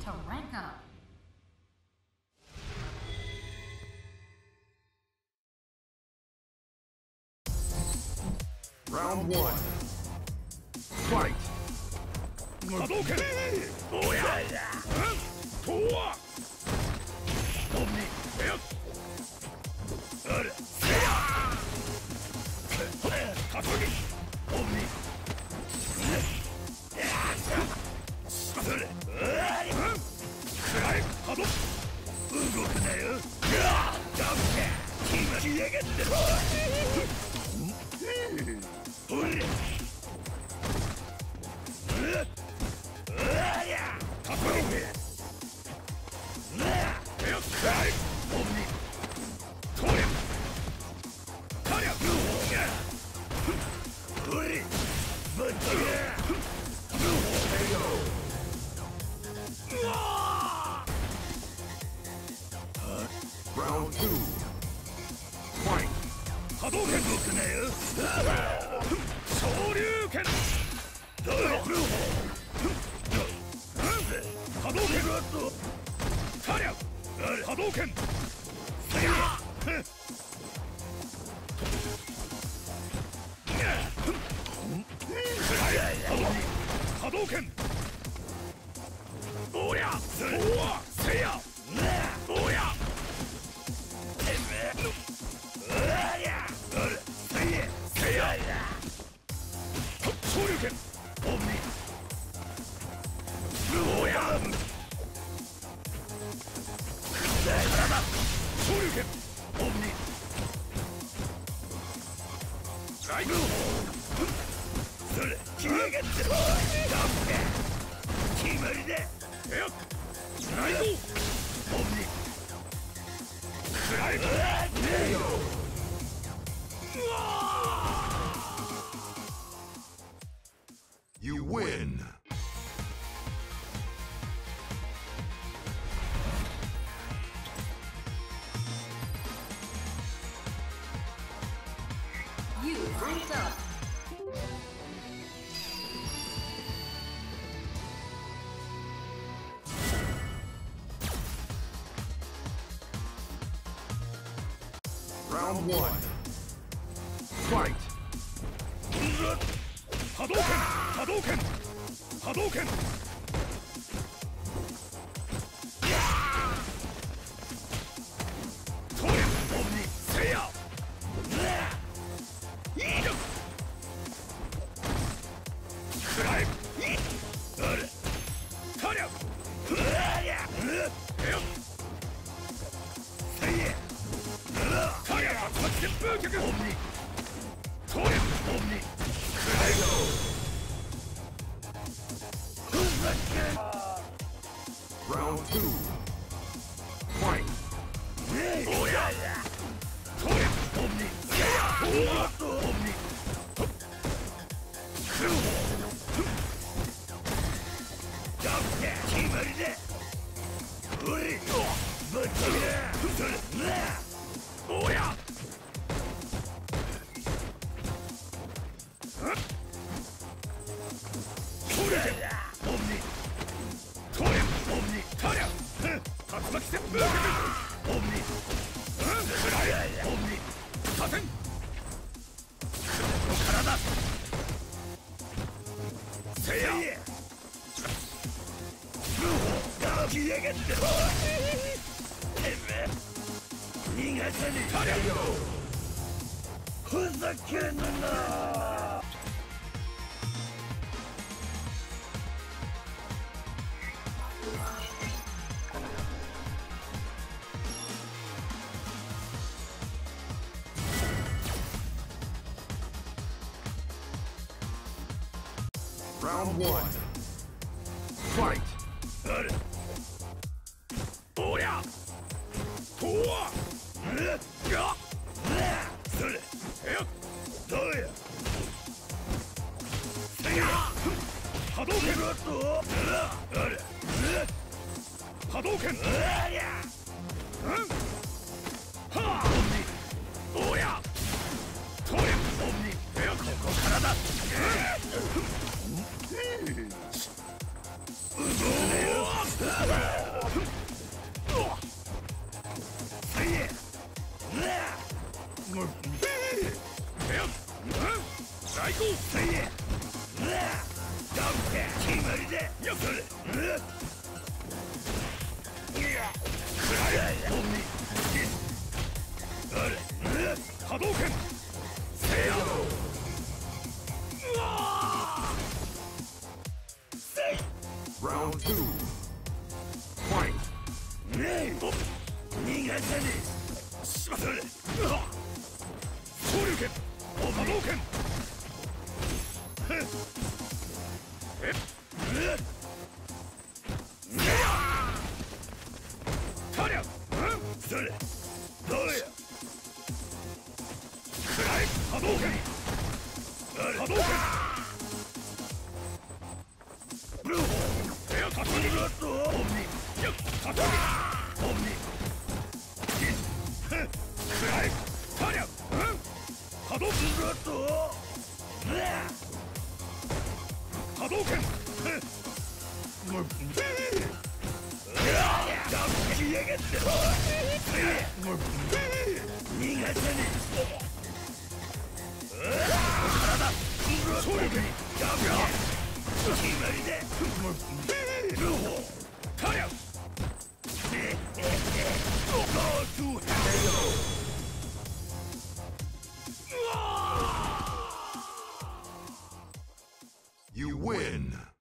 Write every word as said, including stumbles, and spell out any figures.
to rank up. Round one. Fight! Hadouken! Oh yeah! Toa! Omni! Are! Katsugi! Omni! Sure! Kurai! Hadou! 動くなよ！ダメ！決まりやがった！ほれ！ Round two. Fight! Hadouken! 動くなよ！昇竜拳！どうや！波動拳カリャ波動拳せや波動拳おりゃおわせやおりゃせや昇竜拳オムニおや昇竜拳オムニライブそれ決めやがって決まりだよっライブオムニライブ You win! You ranked up. Round one. Fight! Hadouken! Hadouken! Hadouken! Toya! Omni! Seiya! Iido! Kurai! Are! Karya! Eyo! Seiya! Karya! Senpukyaku! Omni! Toya! Omni! Round two. Fight! Oh yeah! Toya! Omni! Omni! Damn! 決まりだ！おい！バッチリだ！それ！おや！それ！オムニ！トレ！オムニ！タリャ！竜巻旋風脚！オムニ！フライ！オムニ！左遷！体！せや！抱きやがって！逃がさねえ！タリャ！ふざけんな！ Round one. Fight! あれおりゃとわやそれよどうやせや波動拳あれ波動拳ありゃうんはあおりゃとりゃオムニよここからだうどう最高せいえダウン決まりだよそれいやくらえオムニあれ波動拳せようわせい Round two. Fight. ねえ逃がさねえしません総流拳波動拳えっタリャそれどうやくらえ波動拳波動拳エアカトニオムニやカトニオムニくらえタリャ波動波動拳消えがって逃がさねえ体総力にダブル決まりだタリャゴートゥヘル You win.